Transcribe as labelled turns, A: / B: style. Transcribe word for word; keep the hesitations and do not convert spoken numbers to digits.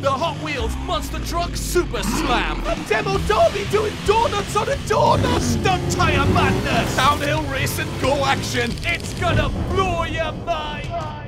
A: The Hot Wheels Monster Truck Super Slam.
B: A demo derby doing donuts on a donut.
A: Stunt tire madness. Downhill race and go action.
B: It's gonna blow your mind.